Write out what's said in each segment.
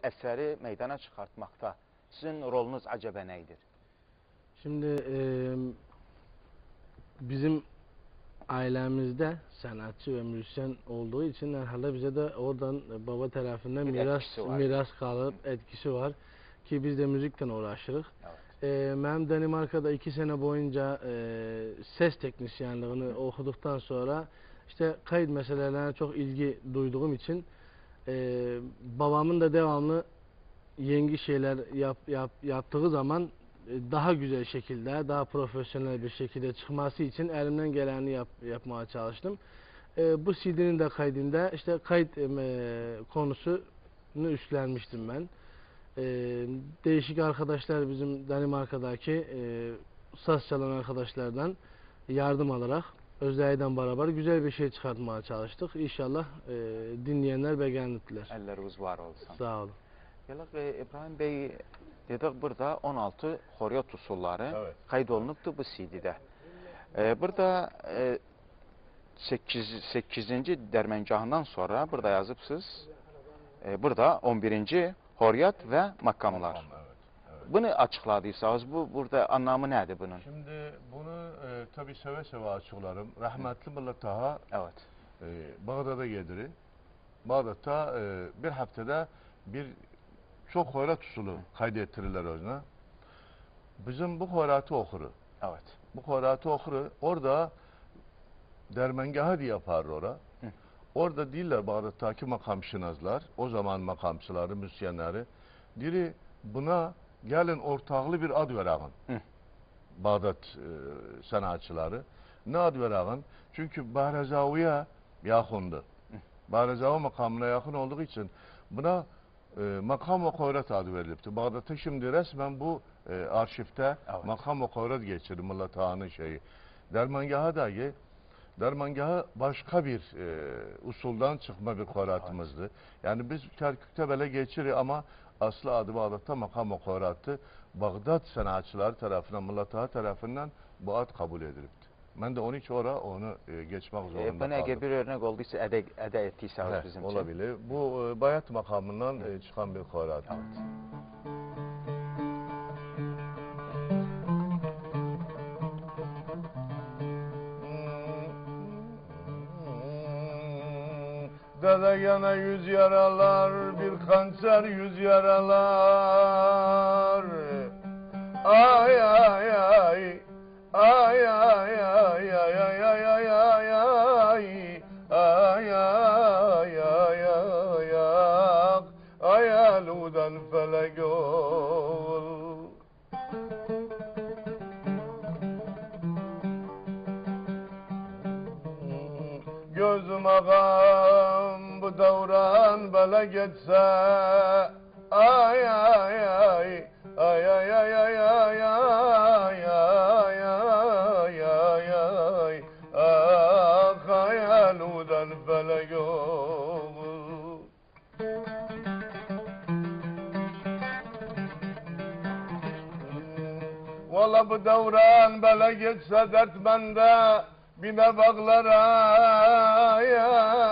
əsəri meydana çıxartmaqda sizin rolunuz acaba nə idir? Şimdi bizim ailemizde sanatçı ve müzisyen olduğu için herhalde bize de oradan baba tarafından miras kalıp etkisi var ki biz de müzikten uğraşırız. Evet. Ben Danimarka'da 2 sene boyunca ses teknisyenliğini okuduktan sonra işte kayıt meselelerine çok ilgi duyduğum için babamın da devamlı yeni şeyler yaptığı zaman daha güzel şekilde, daha profesyonel bir şekilde çıkması için elimden geleni yapmaya çalıştım. Bu CD'nin de kaydında işte kayıt konusunu üstlenmiştim ben. Değişik arkadaşlar bizim Danimarka'daki saz çalan arkadaşlardan yardım alarak Özdeği'den beraber güzel bir şey çıkartmaya çalıştık. İnşallah dinleyenler beğendiler. Əlləriniz var olsun. Sağ olun. İbrahim Bey, dedik burada 16 xoryat usulları kayd olunubdur bu CD-də. Burada 8-ci dərməngahından sonra burada yazıbsınız. Burada 11-ci xoryat və makamlar. Bunu açıkladıysanız burada anlamı nədir bunun? Şimdi bunu tabii seve seve açıklarım. Rahmetli Molla Taha Bağdat'a geldi. Bağdat'ta bir haftada çok hoyrat usulü kaydettirirler özüne. Bizim bu hoyratı okuru. Evet. Bu hoyratı okuru orada dermengahı diye yapar orada. Orada değiller Bağdat'taki makamşınazlar, o zaman makamçıları, müzisyenleri. Diri buna gelin ortaklı bir ad vereğin. Bağdat sanatçıları. Ne ad vereğin? Çünkü Bahrezavi'ye yakındı. Bahrezavi makamına yakın olduğu için buna makam ve hoyrat adı verilipti. Bağdat'ta şimdi resmen bu arşivte makam ve hoyrat geçirdi Molla Taha'nın şeyi. Dermangahı başka bir usuldan çıkma bir hoyratımızdı. Yani biz Kerkük'te böyle geçirir ama aslı adı Bağdat'ta makam ve hoyrattı. Bağdat sanatçıları tarafından, Molla Taha tarafından bu ad kabul edilipti. Ben de onun için onu geçmek zorunda kaldım. Bu ne bir örnek olduysa ədə ettiyseniz bizim için. Olabilir. Bu bayat makamından çıkan bir hoyrat. Evet. Dede gene 100 yaralar, bir hançer 100 yaralar. Ay ay ay. Ay ay ay ay ay ay ay ay ay. Ay ay ay ay ay. Ay aludan felek ol. Gözüm ağam bu davran böyle geçse. Ay ay ay. Ay ay ay ay ay ay ay ay ay ay. Ah hayaludan felek olur. Valla bu davran böyle geçse dert bende. Bine bağlara ya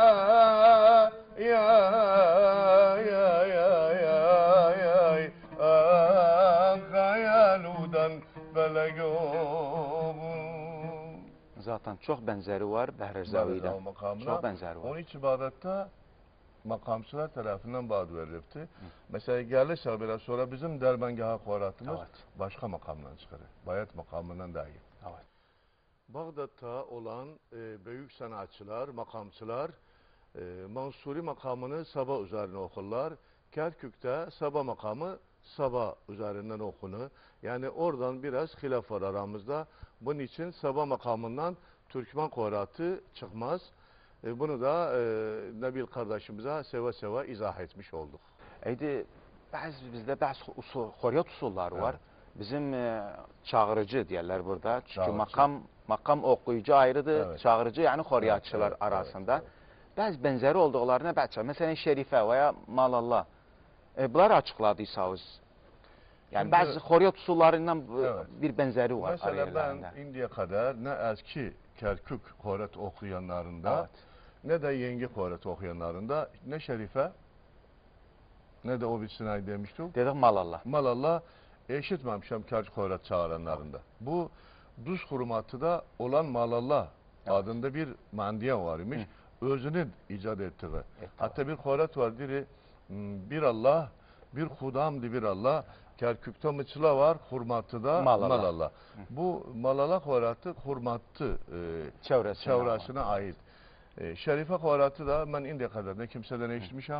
ya ya ya ya ya ah hayaludan felek olur. Zaten çok benzeri var Bahrezavi'de. Çok benzeri var. Onun için Bağdat'ta makamçılar tarafından bağ verilipti. Mesela gelirse biraz sonra bizim dermengahı hoyratımız başka makamdan çıkarır. Bayat makamından dahi. Evet. Bağdat'ta olan büyük sanatçılar, makamçılar Mansuri makamını Sabah üzerine okurlar. Kerkük'te Sabah makamı Sabah üzerinden okunur. Yani oradan biraz hilaf var aramızda. Bunun için Sabah makamından Türkmen hoyratı çıkmaz. Bunu da Nabil kardeşimize seve seve izah etmiş olduk. Bizde bazı horyat usulları var. Bizim çağırıcı diyorlar burada. Çünkü makam okuyucu ayrıdır. Çağırıcı yani horyatçılar arasında. Bazı benzeri olduklarına bəzi. Mesela Şerife veya Malallah. Bunları açıkladıysanız. Yani bazı horyat usullarından bir benzeri var. Mesela ben indiye kadar ne eski Kerkük horyat okuyanlarında ne de yeni horyat okuyanlarında ne Şerife Ne de o bitsin ay demiştik. Dedik Malalla. Malalla eşitmemişim Kərc Xoyrət çağıranlarında. Bu duz hurmatıda olan Malalla adında bir mandiye var imiş. Özünün icat ettiği. Hatta bir Xoyrət var diri bir Allah, bir Xudamdı bir Allah. Kerkük'te mıçıla var, hurmatıda Malalla. Bu Malala Xoyratı hurmatı çevresine ait. Şerife Xoyratı da ben indiye kadar ne kimseden eşitmişim,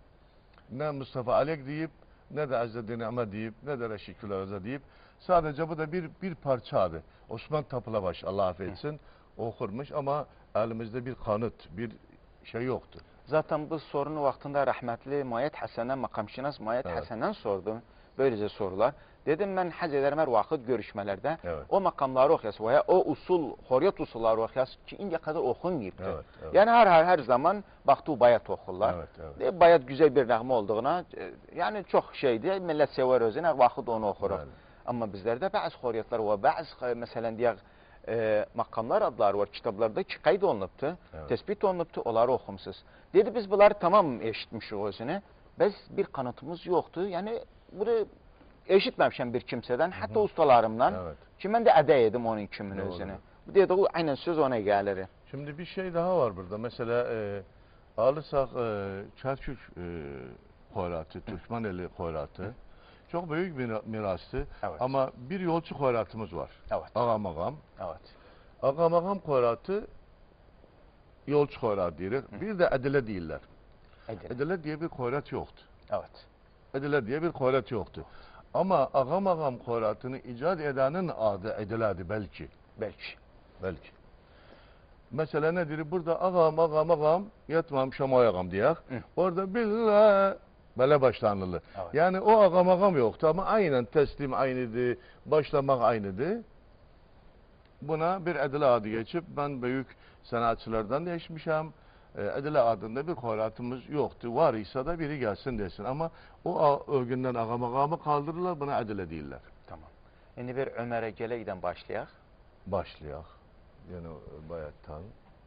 ne Mustafa Alek deyip, ne de Azzeddin Ahmet deyip, ne de Reşikül Arza deyip. Sadece bu da bir parçadı. Osman Tapılabaş Allah affetsin okurmuş ama elimizde bir kanıt, bir şey yoktu. Zaten bu sorunu vaktinde rahmetli Muayet Hasan'a, makamşinas Muayet Hasan'dan sordum. Böylece sorular. Dedim ben haz ederim her vakit görüşmelerde o makamları okuyasın veya o usul, horiyat usulları okuyasın ki indiye kadar okunmayıptı. Yani her zaman baktı bayat okurlar. Bayat güzel bir nəğmə olduğuna yani çok şeydi. Millet sever özünü her vakit onu okuruz. Ama bizlerde bazı horiyatlar ve bazı mesela diye makamlar adları var kitaplarda ki kayıt olunubdu. Tespit olunubdu. Onları okumsuz. Dedi biz bunları tamam eşitmişik özünü. Biz bir kanıtımız yoktu. Yani bunu eşitmemişim bir kimseden, hatta ustalarımdan. Ki ben de ədəy edim onun kimin özünü. Bu dediği aynen söz ona gelir. Şimdi bir şey daha var burada. Mesela alırsak Kerkük Xoyratı, Türkmeneli Xoyratı çok büyük bir mirastı. Ama bir yolcu Xoyratımız var. Ağamağam. Ağamağam Xoyratı yolcu Xoyrat diyoruz. Bir de Edile değiller. Edile diye bir Xoyrat yoktu. Edile diye bir Xoyrat yoktu. Ama Ağamağam Xoyratını icat edenin adı Edile'di belki. Belki. Mesela nedir? Burada ağam yatmam şamay ağam diye. Orada billah böyle başlanılı. Yani o ağam yoktu ama aynen teslim aynıydı, başlamak aynıydı. Buna bir Edile adı geçip ben büyük sanatçılardan değişmişim. Edile adında bir Xoyratımız yoktu. Var ise da biri gelsin desin. Ama o günden ağamı kaldırırlar, buna Edile değiller. Tamam. Şimdi bir Ömer'e Gele'den başlayak. Başlayak. Yani bayattan.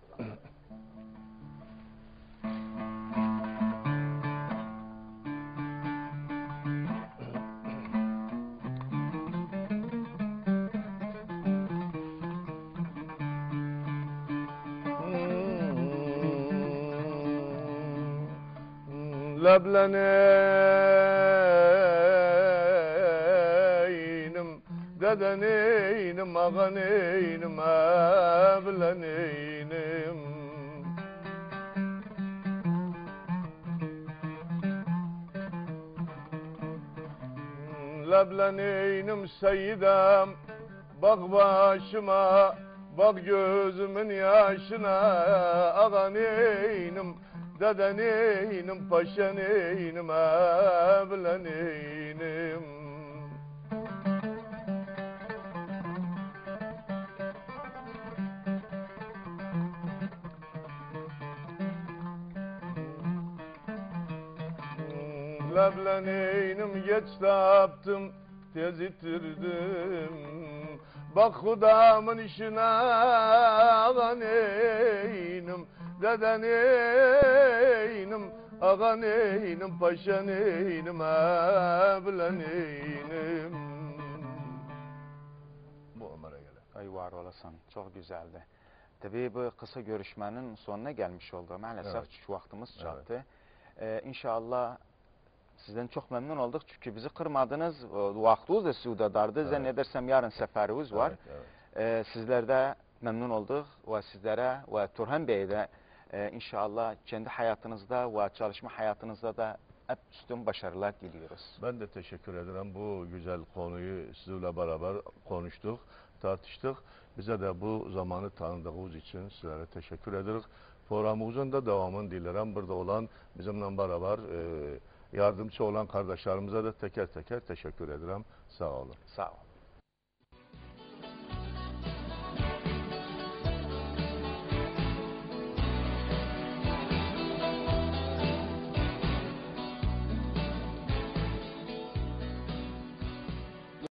Lebleneynim, dedeneynim, ağaneynim, evleneynim. Lebleneynim seyyidem, bak başıma, bak gözümün yaşına, ağaneynim. Dedeneynim, paşaneynim, evleneynim. Lebleneynim, geç taptım, tez itirdim. Bak Hudamın işine ağaneynim. Dedeneynim, ağaneynim, paşaneynim, evleneynim. Bu Ömer'e gelen. Ay var olasın, çok güzeldi. Tabii bu kısa görüşmenin sonuna gelmiş oldu. Maalesef şu vaktimiz çattı. İnşallah sizden çok memnun olduk çünkü bizi kırmadınız. Vaktiniz de sizi dardı. Zannedersem yarın seferimiz var. Sizler de memnun olduk ve sizlere ve Turhan Bey'e de İnşallah kendi hayatınızda ve çalışma hayatınızda da hep üstün başarılar diliyoruz. Ben de teşekkür ederim. Bu güzel konuyu sizinle beraber konuştuk, tartıştık. Bize de bu zamanı tanıdığınız için sizlere teşekkür ederiz. Programımızın da devamını dilerim. Burada olan bizimle beraber yardımcı olan kardeşlerimize de teker teker teşekkür ederim. Sağ olun. Sağ olun.